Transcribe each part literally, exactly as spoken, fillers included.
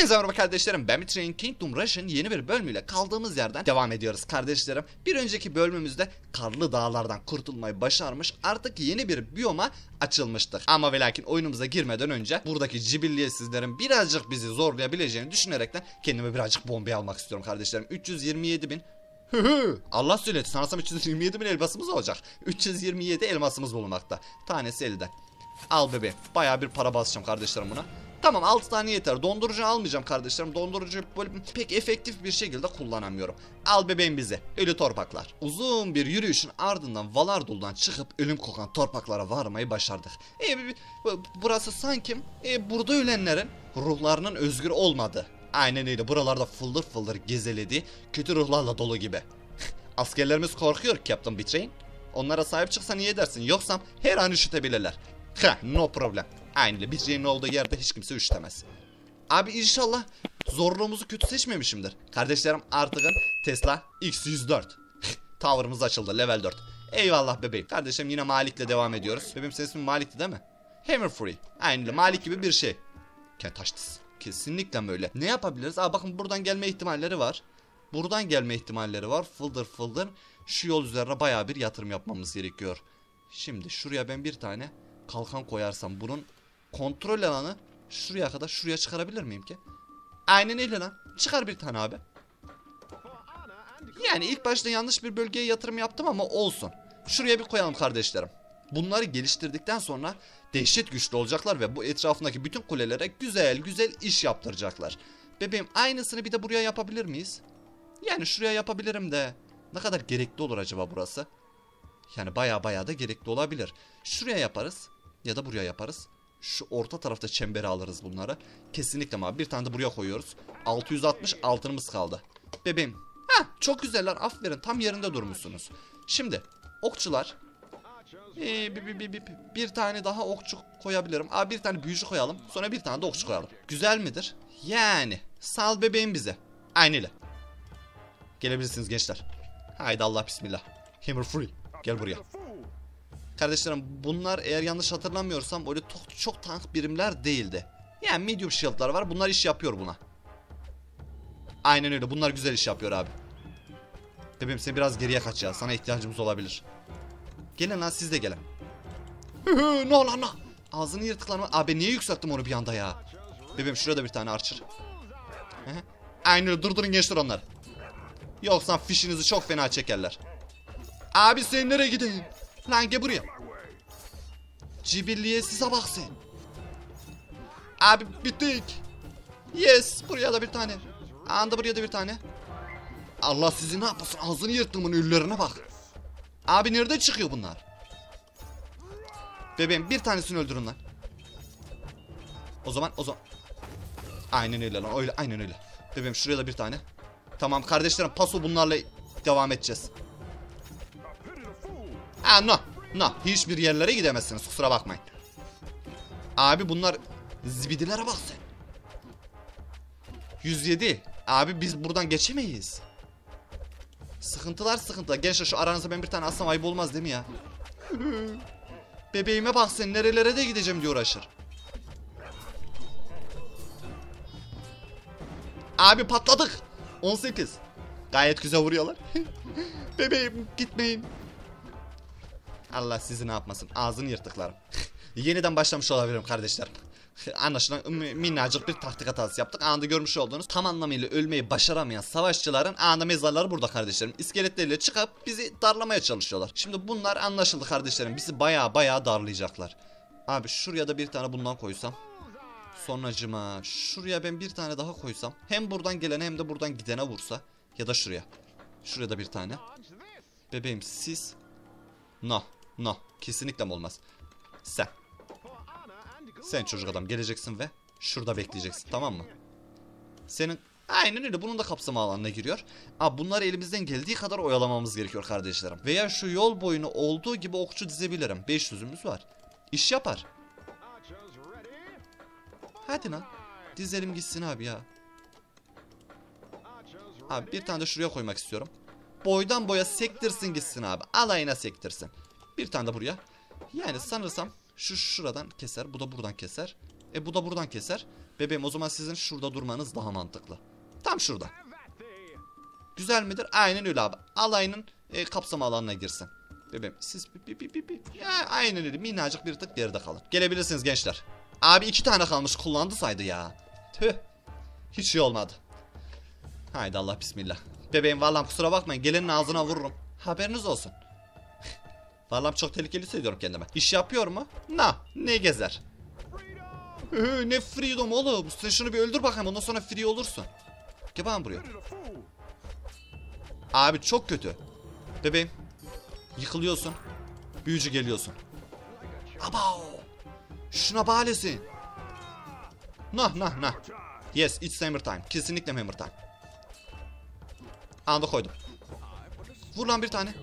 Hepinize merhaba kardeşlerim, ben Betraying Kingdom Rush'ın yeni bir bölümüyle kaldığımız yerden devam ediyoruz kardeşlerim. Bir önceki bölümümüzde karlı dağlardan kurtulmayı başarmış, artık yeni bir biyoma açılmıştık. Ama ve lakin oyunumuza girmeden önce buradaki cibilliyetsizlerin birazcık bizi zorlayabileceğini düşünerekten kendime birazcık bombayı almak istiyorum kardeşlerim. üç yüz yirmi yedi bin. Allah söyledi, sanırsam üç yüz yirmi yedi bin elmasımız olacak. üç yüz yirmi yedi elmasımız bulunmakta. Tanesi elde. Al bebeğim, bayağı bir para basacağım kardeşlerim buna. Tamam, altı tane yeter. Dondurucu almayacağım kardeşlerim. Dondurucu böyle pek efektif bir şekilde kullanamıyorum. Al bebeğim bize. Ölü torpaklar. Uzun bir yürüyüşün ardından Valardul'dan çıkıp ölüm kokan torpaklara varmayı başardık. E, burası sanki e, burada ölenlerin ruhlarının özgür olmadığı. Aynen öyle. Buralarda fıldır fıldır gezeledi. Kötü ruhlarla dolu gibi. Askerlerimiz korkuyor Captain Betraying. Onlara sahip çıksan iyi edersin. Yoksa her an üşütebilirler. Heh, no problem. Aynı Betraying'in olduğu yerde hiç kimse üşütemez. Abi inşallah zorluğumuzu kötü seçmemişimdir. Kardeşlerim, artık Tesla X yüz dört. Tower'ımız açıldı, level dört. Eyvallah bebeğim. Kardeşim, yine Malik'le devam ediyoruz. Bebeğim, senin ismin Malik'ti değil mi? Hammer Free. Aynı Malik gibi bir şey. Kentaştıs. Kesinlikle böyle. Ne yapabiliriz? Aa, bakın buradan gelme ihtimalleri var. Buradan gelme ihtimalleri var. Fıldır fıldır. Şu yol üzerine bayağı bir yatırım yapmamız gerekiyor. Şimdi şuraya ben bir tane kalkan koyarsam bunun kontrol alanı şuraya kadar, şuraya çıkarabilir miyim ki? Aynen öyle lan. Çıkar bir tane abi. Yani ilk başta yanlış bir bölgeye yatırım yaptım ama olsun. Şuraya bir koyalım kardeşlerim. Bunları geliştirdikten sonra dehşet güçlü olacaklar ve bu etrafındaki bütün kulelere güzel güzel iş yaptıracaklar. Bebeğim, aynısını bir de buraya yapabilir miyiz? Yani şuraya yapabilirim de ne kadar gerekli olur acaba burası? Yani baya baya da gerekli olabilir. Şuraya yaparız ya da buraya yaparız. Şu orta tarafta çemberi alırız bunları. Kesinlikle ama bir tane de buraya koyuyoruz. altı yüz altmış altınımız kaldı. Bebeğim. Heh, çok güzeller, aferin, tam yerinde durmuşsunuz. Şimdi okçular. Ee, bir, bir, bir, bir, bir tane daha okçu koyabilirim. Aa, bir tane büyücü koyalım. Sonra bir tane de okçu koyalım. Güzel midir? Yani. Sal bebeğim bize. Aynı öyle. Gelebilirsiniz gençler. Haydi Allah bismillah. Hammer Free. Gel buraya. Kardeşlerim, bunlar eğer yanlış hatırlamıyorsam öyle çok, çok tank birimler değildi. Yani medium shield'lar var. Bunlar iş yapıyor buna. Aynen öyle. Bunlar güzel iş yapıyor abi. Bebeğim, sen biraz geriye kaç ya. Sana ihtiyacımız olabilir. Gelin lan, siz de gelin. Ne olan lan? Ağzını yırtıklarına. Abi niye yükselttim onu bir anda ya? Bebeğim, şurada bir tane archer. Aynen öyle. Durdurun gençler onları. Yoksa fişinizi çok fena çekerler. Abi sen nereye gideyim? Lan gel buraya. Cibilliye size bak sen. Abi bittik. Yes, buraya da bir tane. Anda buraya da bir tane. Allah sizi ne yapasın, ağzını yırttığımın üllerine bak. Abi nerede çıkıyor bunlar? Bebeğim, bir tanesini öldürün lan. O zaman o zaman. Aynen öyle lan, öyle, aynen öyle. Bebeğim, şuraya da bir tane. Tamam kardeşlerim, paso bunlarla devam edeceğiz. Aa, no no, hiçbir yerlere gidemezsiniz, kusura bakmayın. Abi bunlar zibidilere bak sen. yüz yedi. Abi biz buradan geçemeyiz. Sıkıntılar sıkıntılar. Gençler, şu aranızda ben bir tane alsam ayıp olmaz değil mi ya? Bebeğime bak sen, nerelere de gideceğim diye uğraşır. Abi patladık. on sekiz. Gayet güzel vuruyorlar. Bebeğim gitmeyin. Allah sizi ne yapmasın, ağzını yırtıklarım. Yeniden başlamış olabilirim kardeşlerim. Anlaşılan minnacık bir taktik hatası yaptık. Anında görmüş olduğunuz tam anlamıyla ölmeyi başaramayan savaşçıların anında mezarları burada kardeşlerim. İskeletleriyle çıkıp bizi darlamaya çalışıyorlar. Şimdi bunlar anlaşıldı kardeşlerim. Bizi baya baya darlayacaklar. Abi şuraya da bir tane bundan koysam. Sonracıma şuraya ben bir tane daha koysam. Hem buradan gelene hem de buradan gidene vursa. Ya da şuraya. Şuraya da bir tane. Bebeğim siz. No. No. Kesinlikle mi olmaz. Sen. Sen çocuk adam geleceksin ve şurada bekleyeceksin, tamam mı? Senin aynen öyle, bunun da kapsama alanına giriyor. Aa, bunları elimizden geldiği kadar oyalamamız gerekiyor kardeşlerim. Veya şu yol boyunu olduğu gibi okçu dizebilirim. beş yüzümüz var. İş yapar. Hadi lan. Dizelim gitsin abi ya. Abi bir tane de şuraya koymak istiyorum. Boydan boya sektirsin gitsin abi. Alayına sektirsin. Bir tane de buraya. Yani sanırsam şu şuradan keser. Bu da buradan keser. E bu da buradan keser. Bebeğim o zaman sizin şurada durmanız daha mantıklı. Tam şurada. Güzel midir? Aynen öyle abi. Alayının e, kapsama alanına girsin. Bebeğim siz bir, bir, bir, bir. Ya, aynen öyle minnacık bir tık geride kalın. Gelebilirsiniz gençler. Abi iki tane kalmış, kullandı saydı ya. Tüh. Hiç iyi olmadı. Haydi Allah bismillah. Bebeğim vallahi kusura bakmayın, gelenin ağzına vururum. Haberiniz olsun. Vallahi çok tehlikeli hissediyorum kendime. İş yapıyor mu? Na, ne gezer? Ee, ne freedom oğlum. Sen şunu bir öldür bakayım, ondan sonra free olursun. Gel bana buraya. Abi çok kötü. Bebeğim. Yıkılıyorsun. Büyücü geliyorsun. Abav. Şuna bağlesin. Nah nah nah. Yes, it's hammer time. Kesinlikle hammer time. Anda koydum. Vur lan bir tane.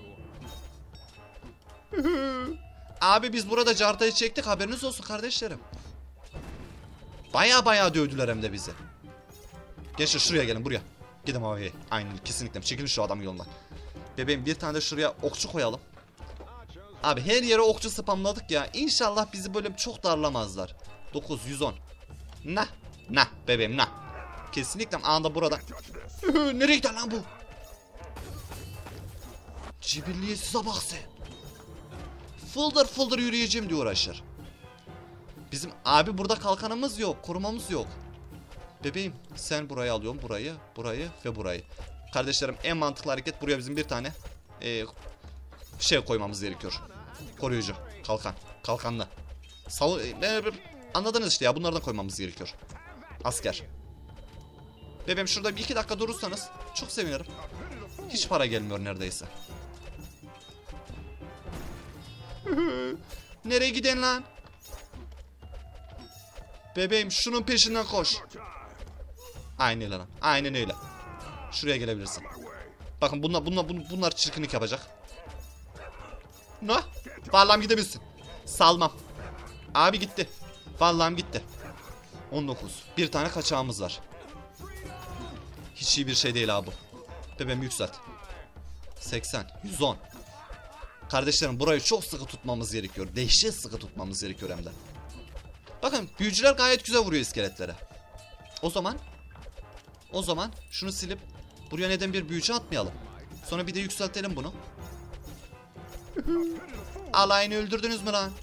Abi biz burada cartayı çektik, haberiniz olsun kardeşlerim. Baya baya dövdüler hem de bizi. Gençler şuraya gelin, buraya. Gidin abi. Aynen kesinlikle. Çekilin şu adam yolundan. Bebeğim bir tane de şuraya okçu koyalım. Abi her yere okçu spamladık ya. İnşallah bizi böyle çok darlamazlar. dokuz yüz on. Nah. Nah bebeğim nah. Kesinlikle anında burada. Nereye gider lan bu? Cibilliyesize bak sen. Fıldır fıldır yürüyeceğim diye uğraşır. Bizim abi burada kalkanımız yok. Korumamız yok. Bebeğim sen burayı alıyorsun. Burayı, burayı ve burayı. Kardeşlerim en mantıklı hareket buraya bizim bir tane e, şey koymamız gerekiyor. Koruyucu. Kalkan. Kalkanlı. Sav e, anladınız işte ya, bunlardan koymamız gerekiyor. Asker. Bebeğim şurada bir iki dakika durursanız çok sevinirim. Hiç para gelmiyor neredeyse. Nereye giden lan? Bebeğim şunun peşinden koş. Aynen öyle lan. Aynen öyle. Şuraya gelebilirsin. Bakın bunlar bunlar bunlar, bunlar çirkinlik yapacak. Ne? Vallahi gidebilirsin. Salmam. Abi gitti. Vallahi gitti. on dokuz. Bir tane kaçağımız var. Hiç iyi bir şey değil abi bu. Bebeğim yükselt. seksen. yüz on. Kardeşlerim burayı çok sıkı tutmamız gerekiyor. Dehşet sıkı tutmamız gerekiyor hem de. Bakın büyücüler gayet güzel vuruyor iskeletlere. O zaman O zaman şunu silip buraya neden bir büyücü atmayalım? Sonra bir de yükseltelim bunu. Alayını öldürdünüz mü lan?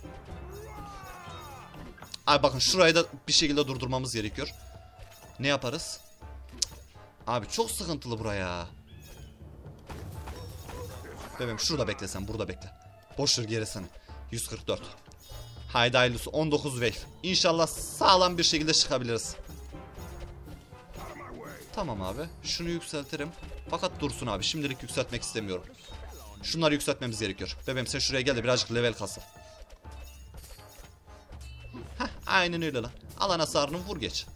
Abi bakın şurayı da bir şekilde durdurmamız gerekiyor. Ne yaparız? Abi çok sıkıntılı buraya. Bebeğim şurada bekle sen, burada bekle. Boş ver gerisini. yüz kırk dört. Haydi hayırlısı on dokuz wave. İnşallah sağlam bir şekilde çıkabiliriz. Tamam abi. Şunu yükseltirim. Fakat dursun abi. Şimdilik yükseltmek istemiyorum. Şunları yükseltmemiz gerekiyor. Bebeğim sen şuraya gel de birazcık level kasın. Heh aynen öyle lan. Alan hasarını vur geç.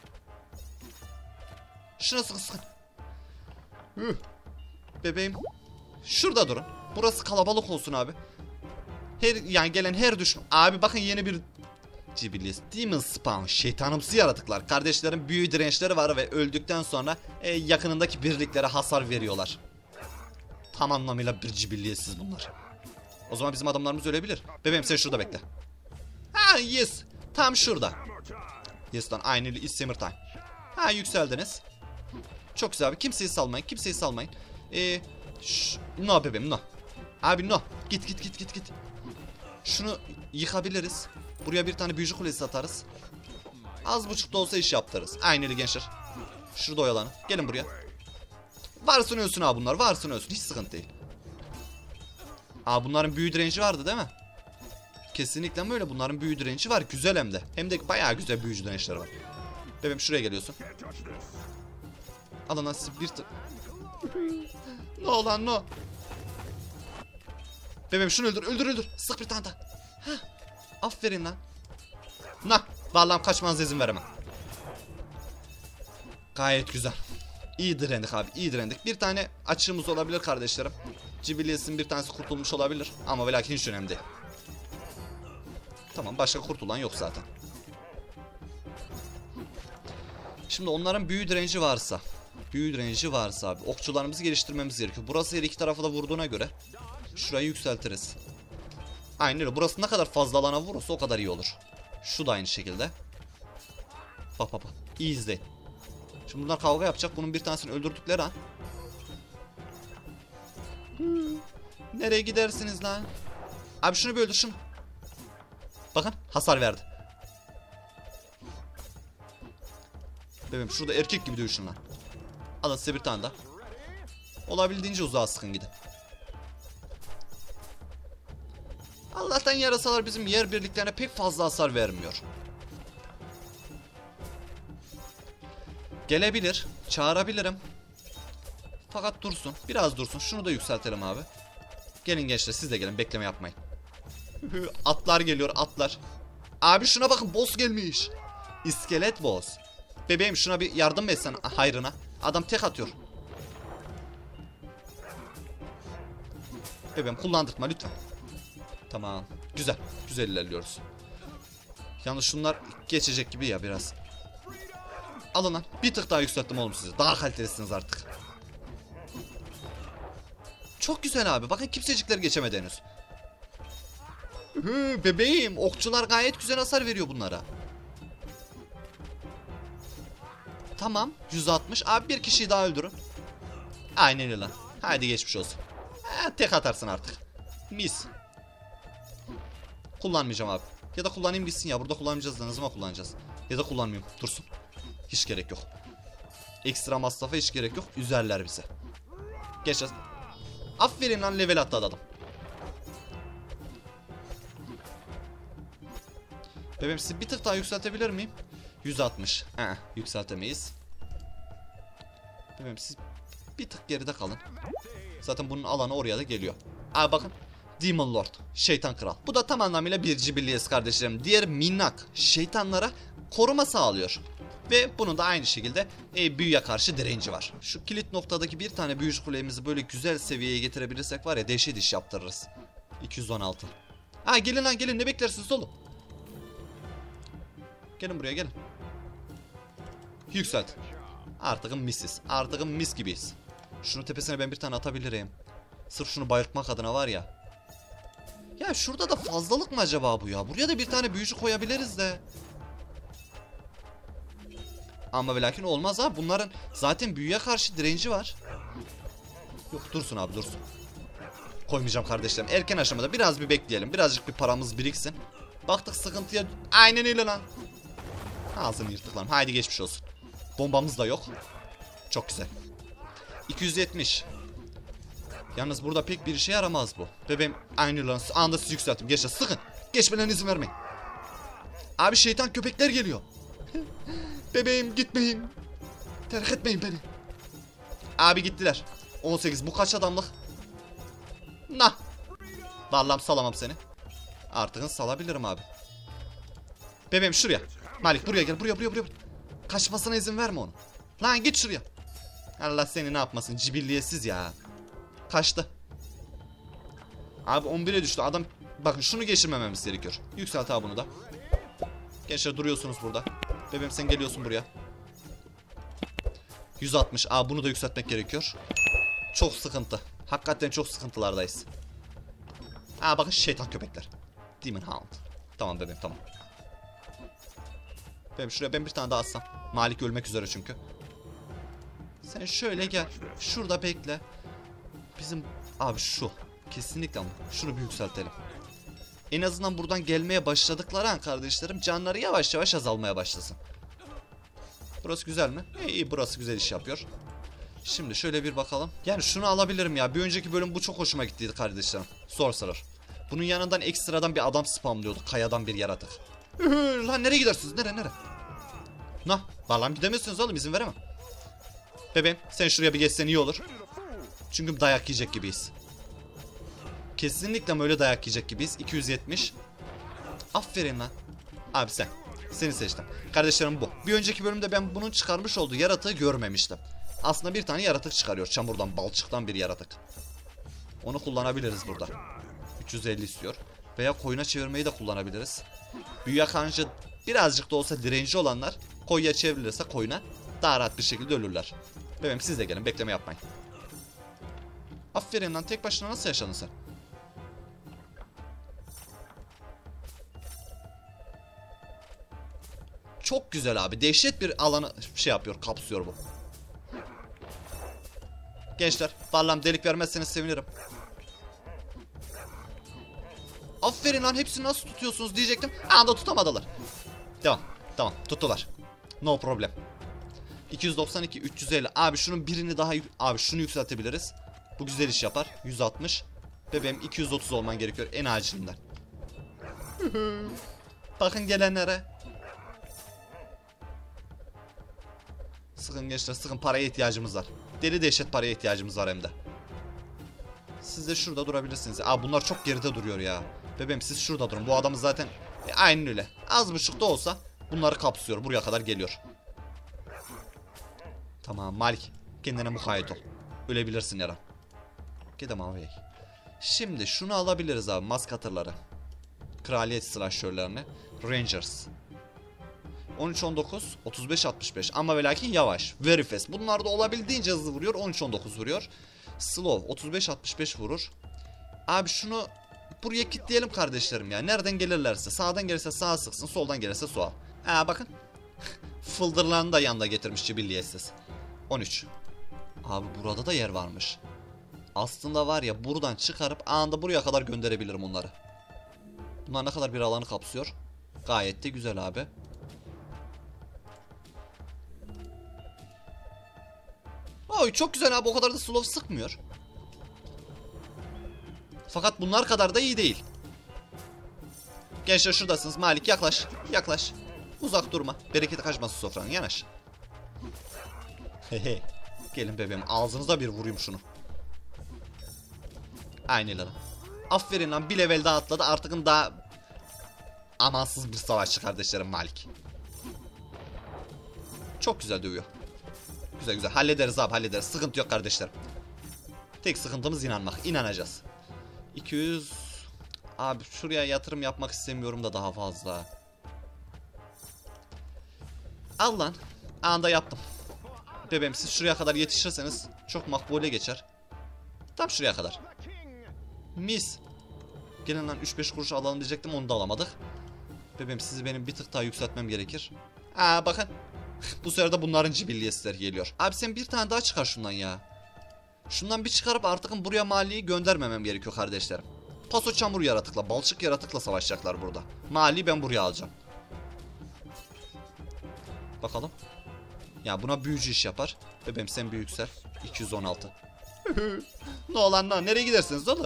Şuna sıkın sıkın. Hüh. Bebeğim. Şurada durun. Burası kalabalık olsun abi. Her yani gelen her düşman. Abi bakın yeni bir Cibilliyes, Demon Spawn, şeytanımsı yaratıklar. Kardeşlerin büyü dirençleri var ve öldükten sonra e, yakınındaki birliklere hasar veriyorlar. Tam anlamıyla bir cibilliyesiz bunlar. O zaman bizim adamlarımız ölebilir. Bebeğim sen şurada bekle. Ha yes. Tam şurada. Yes lan aynı it's summer time. Ha yükseldiniz. Çok güzel abi. Kimseyi salmayın. Kimseyi salmayın. Eee no bebeğim no. Abi no. Git git git git git. Şunu yıkabiliriz. Buraya bir tane büyücü kulesi atarız. Az buçuk da olsa iş yaptırırız. Aynı öyle gençler. Şurada oyalanın. Gelin buraya. Varsın ölsün abi bunlar. Varsın ölsün. Hiç sıkıntı değil. Aa bunların büyü direnci vardı değil mi? Kesinlikle böyle. Bunların büyü direnci var. Güzel hem de. Hem de bayağı güzel büyücü dirençleri var. Bebeğim şuraya geliyorsun. Alın lan siz bir tık. No lan no. Bebeğim şunu öldür öldür öldür. Sık bir tane daha. Heh. Aferin lan. Nah. Vallahi kaçmanıza izin veremem. Gayet güzel. İyi direndik abi. İyi direndik. Bir tane açığımız olabilir kardeşlerim. Cibilliyes'in bir tanesi kurtulmuş olabilir. Ama ve lakin hiç önemli değil. Tamam başka kurtulan yok zaten. Şimdi onların büyü direnci varsa. Büyü direnci varsa abi. Okçularımızı geliştirmemiz gerekiyor. Burası her iki tarafı da vurduğuna göre. Şurayı yükseltiriz. Aynen öyle. Burası ne kadar fazla alana vurursa o kadar iyi olur. Şu da aynı şekilde. Bak bak bak. İyi izleyin. Şimdi bunlar kavga yapacak. Bunun bir tanesini öldürdükleri an. Hmm. Nereye gidersiniz lan? Abi şunu bir öldür şunu. Bakın hasar verdi. Bebeğim şurada erkek gibi dövüşün lan. Alın size bir tane daha. Olabildiğince uzağa sıkın gidin. Allah'tan yarasalar bizim yer birliklerine pek fazla hasar vermiyor. Gelebilir. Çağırabilirim. Fakat dursun. Biraz dursun. Şunu da yükseltelim abi. Gelin gençler siz de gelin. Bekleme yapmayın. Atlar geliyor atlar. Abi şuna bakın boss gelmiş. İskelet boss. Bebeğim şuna bir yardım etsen hayrına. Adam tek atıyor. Bebeğim kullandırtma lütfen. Tamam. Güzel. Güzel ilerliyoruz. Yalnız şunlar geçecek gibi ya biraz. Alın lan. Bir tık daha yükselttim oğlum sizi. Daha kalitelisiniz artık. Çok güzel abi. Bakın kimsecikler geçemedi henüz. Hı, bebeğim. Okçular gayet güzel hasar veriyor bunlara. Tamam. yüz altmış. Abi bir kişiyi daha öldürün. Aynen öyle lan. Haydi geçmiş olsun. Ha, tek atarsın artık. Mis. Kullanmayacağım abi. Ya da kullanayım gitsin ya. Burada kullanmayacağız da ne zaman kullanacağız? Ya da kullanmayayım. Dursun. Hiç gerek yok. Ekstra masrafa hiç gerek yok. Üzerler bize. Geçeceğiz. Aferin lan level atladı adam. Bebeğim sizi bir tık daha yükseltebilir miyim? yüz altmış. Ee, yükseltemeyiz. Bebeğim siz bir tık geride kalın. Zaten bunun alanı oraya da geliyor. Aa bakın. Demon Lord. Şeytan Kral. Bu da tam anlamıyla bir cibilliyes kardeşlerim. Diğer minnak şeytanlara koruma sağlıyor. Ve bunun da aynı şekilde e, büyüye karşı direnci var. Şu kilit noktadaki bir tane büyücü kulemizi böyle güzel seviyeye getirebilirsek var ya dehşet iş yaptırırız. iki yüz on altı. Ha gelin lan gelin ne beklersiniz oğlum? Gelin buraya gelin. Yükselt. Artık misiz. Artık mis gibiyiz. Şunun tepesine ben bir tane atabilirim. Sırf şunu bayıltmak adına var ya. Ya şurada da fazlalık mı acaba bu ya? Buraya da bir tane büyücü koyabiliriz de. Ama ve lakin olmaz ha. Bunların zaten büyüye karşı direnci var. Yok dursun abi dursun. Koymayacağım kardeşlerim. Erken aşamada biraz bir bekleyelim. Birazcık bir paramız biriksin. Baktık sıkıntıya. Aynen öyle lan. Ağzını yırttık lan. Haydi geçmiş olsun. Bombamız da yok. Çok güzel. iki yüz yetmiş. Yalnız burada pek bir işe yaramaz bu. Bebeğim aynı lan. Anında sizi yükselttim. Geçe sıkın. Geçmelerine izin vermeyin. Abi şeytan köpekler geliyor. Bebeğim gitmeyin. Terk etmeyin beni. Abi gittiler. on sekiz bu kaç adamlık? Nah. Vallahi salamam seni. Artık salabilirim abi. Bebeğim şuraya. Malik buraya gel buraya buraya buraya. Kaçmasına izin verme onu. Lan git şuraya. Allah seni ne yapmasın cibilliyesiz ya. Kaçtı. Abi on bire düştü adam. Bakın şunu geçirmememiz gerekiyor. Yükselt abi bunu da. Gençler duruyorsunuz burada. Bebeğim sen geliyorsun buraya. yüz altmış. Aa bunu da yükseltmek gerekiyor. Çok sıkıntı. Hakikaten çok sıkıntılardayız. Aa bakın şeytan köpekler. Demon Hound. Tamam bebeğim tamam. Bebeğim şuraya ben bir tane daha atsam. Malik ölmek üzere çünkü. Sen şöyle gel. Şurada bekle. Bizim abi şu. Kesinlikle ama. Şunu bir yükseltelim. En azından buradan gelmeye başladıkları an kardeşlerim canları yavaş yavaş azalmaya başlasın. Burası güzel mi? E, iyi burası güzel iş yapıyor. Şimdi şöyle bir bakalım. Yani şunu alabilirim ya. Bir önceki bölüm bu çok hoşuma gittiydi kardeşlerim. Sorcerer. Bunun yanından ekstradan bir adam spamlıyordu. Kayadan bir yaratık. Lan nereye gidersiniz? Nere nere? Nah. Vallahi gidemezsiniz oğlum izin veremem. Bebeğim sen şuraya bir geçsen iyi olur. Çünkü dayak yiyecek gibiyiz. Kesinlikle öyle dayak yiyecek gibiyiz. iki yüz yetmiş. Aferin lan. Abi sen. Seni seçtim. Kardeşlerim bu. Bir önceki bölümde ben bunun çıkarmış olduğu yaratığı görmemiştim. Aslında bir tane yaratık çıkarıyor. Çamurdan, balçıktan bir yaratık. Onu kullanabiliriz burada. üç yüz elli istiyor. Veya koyuna çevirmeyi de kullanabiliriz. Büyüye karşı birazcık da olsa direnci olanlar koyuya çevrilirse koyuna daha rahat bir şekilde ölürler. Bebeğim siz de gelin. Bekleme yapmayın. Aferin lan. Tek başına nasıl yaşadın sen? Çok güzel abi. Dehşet bir alanı şey yapıyor, kapsıyor bu. Gençler, vallahi delik vermezseniz sevinirim. Aferin lan, hepsini nasıl tutuyorsunuz diyecektim. Anda tutamadılar. Devam. Tamam, tuttular. No problem. iki yüz doksan iki, üç yüz elli. Abi şunun birini daha... Abi şunu yükseltebiliriz. Bu güzel iş yapar. yüz altmış. Bebeğim iki yüz otuz olman gerekiyor en acilinden. Bakın gelenlere. Sıkın gençler, sıkın, paraya ihtiyacımız var. Deli dehşet paraya ihtiyacımız var hem de. Siz de şurada durabilirsiniz. Aa, bunlar çok geride duruyor ya. Bebeğim siz şurada durun. Bu adamı zaten e, aynen öyle. Az buçuk da olsa bunları kapsıyor. Buraya kadar geliyor. Tamam Malik. Kendine mukayyet ol. Ölebilirsin yaran. Gidem abi. Şimdi şunu alabiliriz abi. Maskatırları. Kraliyet slasherlerini. Rangers. on üç on dokuz. otuz beş altmış beş. Ama ve lakin yavaş. Very fast. Bunlar da olabildiğince hızlı vuruyor. on üç on dokuz vuruyor. Slow. otuz beş altmış beş vurur. Abi şunu buraya kilitleyelim kardeşlerim ya. Nereden gelirlerse. Sağdan gelirse sağa sıksın. Soldan gelirse sola. Aa bakın. Fıldırlarını da yanında getirmiş cibilliyetsiz. on üç. Abi burada da yer varmış. Aslında var ya, buradan çıkarıp anında buraya kadar gönderebilirim onları. Bunlar ne kadar bir alanı kapsıyor. Gayet de güzel abi. Oy çok güzel abi, o kadar da slow sıkmıyor. Fakat bunlar kadar da iyi değil. Gençler şuradasınız. Malik yaklaş. Yaklaş. Uzak durma. Bereketi kaçmasın sofranın. Yanaş. Hehe. Gelin bebeğim. Ağzınıza bir vurayım şunu. Aynen lan. Aferin lan. Bir level daha atladı. Artık daha amansız bir savaşçı kardeşlerim Malik. Çok güzel dövüyor. Güzel güzel. Hallederiz abi, hallederiz. Sıkıntı yok kardeşlerim. Tek sıkıntımız inanmak. İnanacağız. iki yüz. Abi şuraya yatırım yapmak istemiyorum da daha fazla. Al lan. Anda yaptım. Bebeğim siz şuraya kadar yetişirseniz çok makbule geçer. Tam şuraya kadar. Mis. Gelin lan üç beş kuruş alalım diyecektim, onu da alamadık. Bebeğim sizi benim bir tık daha yükseltmem gerekir. Aa bakın. Bu sefer de bunların cibilliyetleri geliyor. Abi sen bir tane daha çıkar şundan ya. Şundan bir çıkarıp artık buraya maliyi göndermemem gerekiyor kardeşlerim. Paso çamur yaratıkla, balçık yaratıkla savaşacaklar burada. Maliyi ben buraya alacağım. Bakalım. Ya buna büyücü iş yapar. Bebeğim sen bir yüksel. iki yüz on altı. Ne olan lan? Nereye gidersiniz oğlum?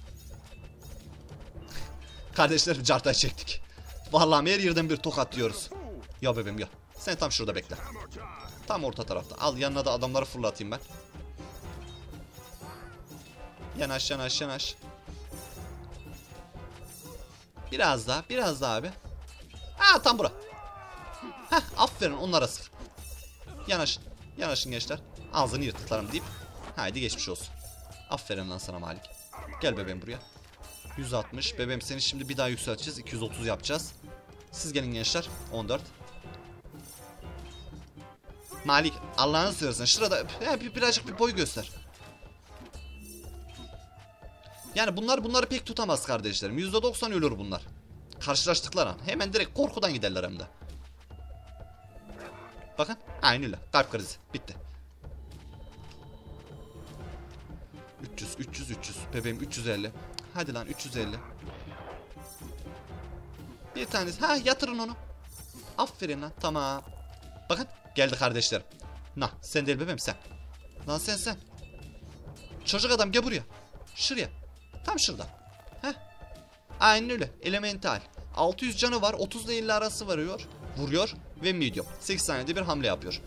Kardeşlerim cartay çektik. Vallahi her yerden bir tokat diyoruz. Ya bebeğim ya. Sen tam şurada bekle. Tam orta tarafta. Al yanına da adamları fırlatayım ben. Yanaş yanaş yanaş. Biraz daha, biraz daha abi. Ha tam bura. Heh aferin, onlara sık. Yanaşın. Yanaşın gençler. Ağzını yırtıklarım deyip. Haydi geçmiş olsun. Aferin lan sana Malik. Gel bebeğim buraya. yüz altmış. Bebeğim seni şimdi bir daha yükselteceğiz. iki yüz otuz yapacağız. Siz gelin gençler. on dört. Malik Allah'ını seversen şurada ya, bir, birazcık bir boy göster. Yani bunlar bunları pek tutamaz kardeşlerim. yüzde doksan ölür bunlar. Karşılaştıkları an. Hemen direkt korkudan giderler hem de. Bakın. Aynen öyle. Kalp krizi. Bitti. üç yüz, üç yüz, üç yüz. Bebeğim üç yüz elli. Hadi lan üç yüz elli. Bir tanesi. Ha yatırın onu. Aferin lan. Tamam. Bakın. Geldi kardeşlerim. Nah sen değil bebeğim sen. Lan sen sen. Çocuk adam gel buraya. Şuraya. Tam şurada. Heh. Aynen öyle. Elemental. altı yüz canı var. otuz ile elli arası varıyor. Vuruyor. Ve medium. sekiz saniyede bir hamle yapıyor.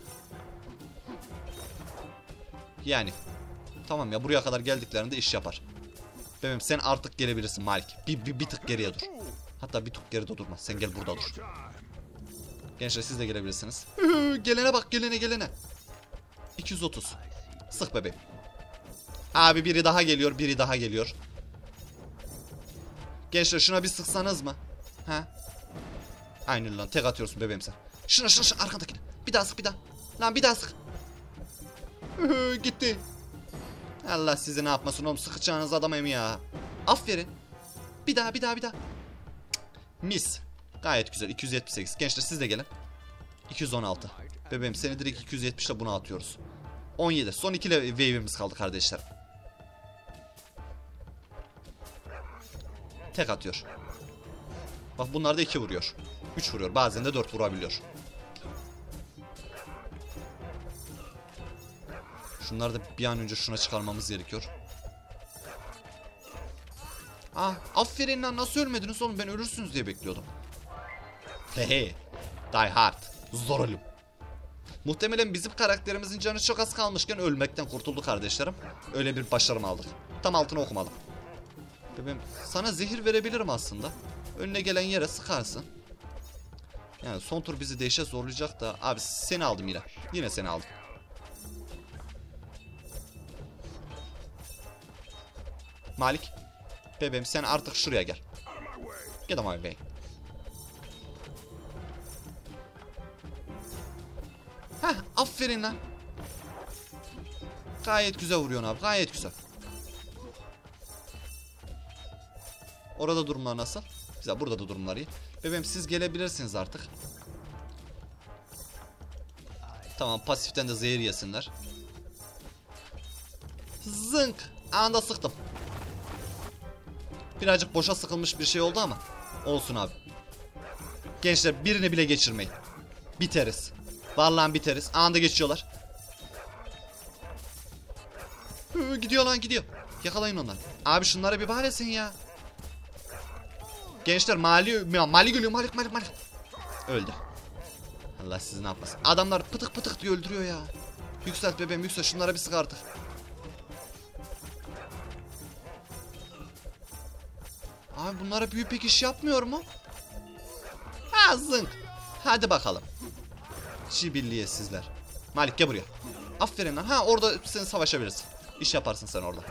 Yani. Tamam ya, buraya kadar geldiklerinde iş yapar. Bebeğim sen artık gelebilirsin Malik. Bir, bir, bir tık geriye dur. Hatta bir tık geride durma. Sen gel burada dur. Gençler siz de gelebilirsiniz. Gelene bak, gelene gelene. iki yüz otuz. Sık bebeğim. Abi biri daha geliyor, biri daha geliyor. Gençler şuna bir sıksanız mı? Ha? Aynen lan, tek atıyorsun bebeğim sen. Şuna şuna şuna arkandakine. Bir daha sık, bir daha. Lan bir daha sık. Gitti. Allah sizi ne yapmasın oğlum, sıkacağınız adam ya. Aferin. Bir daha bir daha bir daha. Mis. Gayet güzel. iki yüz yetmiş sekiz. Gençler siz de gelin. iki yüz on altı. Bebeğim seni direkt iki yüz yetmiş ile buna atıyoruz. on yedi. Son iki wave'imiz kaldı kardeşler. Tek atıyor. Bak bunlar da iki vuruyor. üç vuruyor. Bazen de dört vurabiliyor. Şunları da bir an önce şuna çıkarmamız gerekiyor. Ah, aferin lan, nasıl ölmediniz oğlum, ben ölürsünüz diye bekliyordum. Hehe. Die hard. Zor ölüm. Muhtemelen bizim karakterimizin canı çok az kalmışken ölmekten kurtuldu kardeşlerim. Öyle bir başarım aldık. Tam altını okumadım. Bebeğim sana zehir verebilirim aslında. Önüne gelen yere sıkarsın. Yani son tur bizi dehşet zorlayacak da. Abi seni aldım yine. Yine seni aldım. Malik. Bebeğim sen artık şuraya gel. Get on my way. Heh, aferin lan. Gayet güzel vuruyorsun abi, gayet güzel. Orada durumlar nasıl? Güzel, burada da durumlar iyi. Bebeğim siz gelebilirsiniz artık. Tamam, pasiften de zehir yesinler. Zınk. Anında sıktım. Birazcık boşa sıkılmış bir şey oldu ama olsun abi. Gençler birini bile geçirmeyin. Biteriz. Vallahi biteriz. Anında geçiyorlar. Hı, gidiyor lan gidiyor. Yakalayın onları. Abi şunlara bir bak sen ya. Gençler mali mali geliyor, malik malik malik. Öldü. Allah sizi ne yapmasın. Adamlar pıtık pıtık diye öldürüyor ya. Yükselt bebeğim yükselt, şunlara bir sık artık. Abi bunlara büyük pek iş yapmıyor mu? Ha zınk. Hadi bakalım. Çibilliye sizler. Malik gel buraya. Aferin lan. Ha orada sen savaşabilirsin. İş yaparsın sen orada.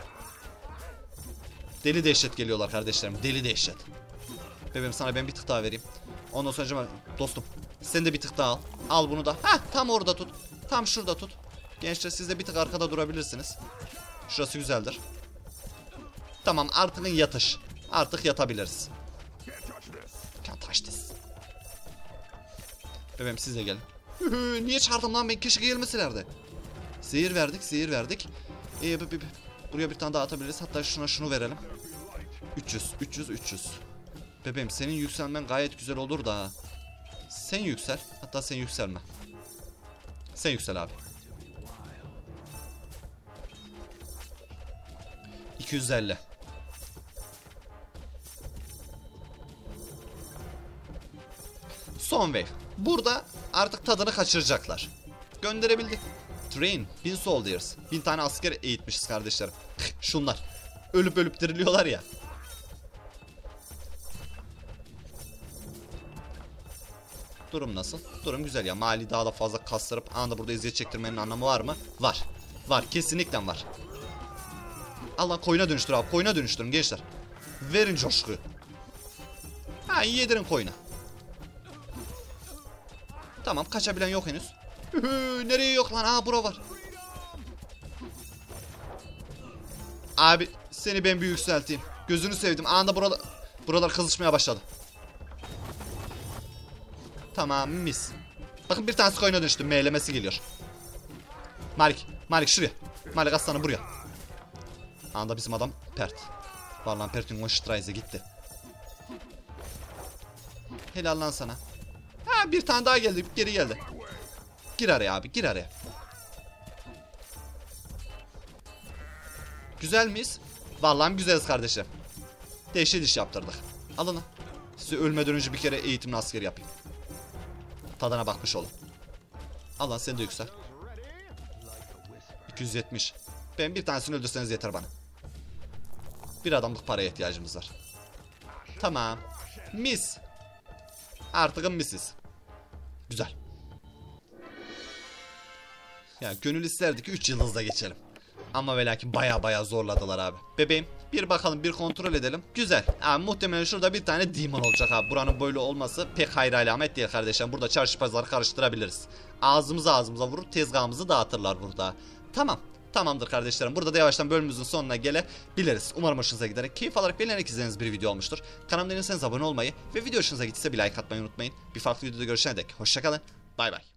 Deli dehşet geliyorlar kardeşlerim. Deli dehşet. Bebeğim sana ben bir tık daha vereyim. Ondan sonra dostum sen de bir tık daha al. Al bunu da. Ha tam orada tut. Tam şurada tut. Gençler siz de bir tık arkada durabilirsiniz. Şurası güzeldir. Tamam artık yatış. Artık yatabiliriz. Can't touch this. Bebeğim siz de gelin. Niye çağırdım lan ben, keşke gelmeselerdi. Zehir verdik zehir verdik. Ee, b- b- buraya bir tane daha atabiliriz. Hatta şuna şunu verelim. üç yüz üç yüz üç yüz. Bebeğim senin yükselmen gayet güzel olur da. Sen yüksel. Hatta sen yükselme. Sen yüksel abi. iki yüz elli. Son wave. Burada artık tadını kaçıracaklar. Gönderebildik. Train. Bin soldiers. Bin tane asker eğitmişiz kardeşlerim. Şunlar. Ölüp ölüp diriliyorlar ya. Durum nasıl? Durum güzel ya. Mali daha da fazla kastırıp anında burada eziyet çektirmenin anlamı var mı? Var. Var. Kesinlikle var. Allah koyuna dönüştür abi. Koyuna dönüştürün gençler. Verin coşku. Ha yedirin koyuna. Tamam kaçabilen yok henüz. Nereye yok lan? Aa bura var. Abi seni ben bir yükselteyim. Gözünü sevdim. Anında buralar, buralar kızışmaya başladı. Tamam mis. Bakın bir tanesi koyuna dönüştü. Meylemesi geliyor. Malik. Malik şuraya. Malik aslanım buraya. Anında bizim adam pert. Vallahi Pert'in Moisturize gitti. Helal lan sana. Ha bir tane daha geldi. Geri geldi. Gir araya abi. Gir araya. Güzel miyiz? Vallahi güzeliz kardeşim. Dehşet iş yaptırdık. Alın lan. Size ölmeden önce bir kere eğitimli asker yapayım. Tadına bakmış olun. Al lan sen de yüksel. iki yüz yetmiş. Ben bir tanesini öldürseniz yeter bana. Bir adamlık paraya ihtiyacımız var. Tamam. Mis. Artık misiz. Güzel. Ya gönül isterdi ki üç yıldızda geçelim. Ama ve lakin baya baya zorladılar abi. Bebeğim bir bakalım bir kontrol edelim. Güzel. Abi muhtemelen şurada bir tane demon olacak abi. Buranın böyle olması pek hayır alamet değil kardeşim. Burada çarşı pazarı karıştırabiliriz. Ağzımıza ağzımıza vurur tezgahımızı dağıtırlar burada. Tamam. Tamamdır kardeşlerim. Burada da yavaştan bölümümüzün sonuna gelebiliriz. Umarım hoşunuza giderek keyif alarak beğenerek izlediğiniz bir video olmuştur. Kanalıma değilseniz abone olmayı ve video hoşunuza gittiyse bir like atmayı unutmayın. Bir farklı videoda görüşene dek hoşçakalın. Bay bay.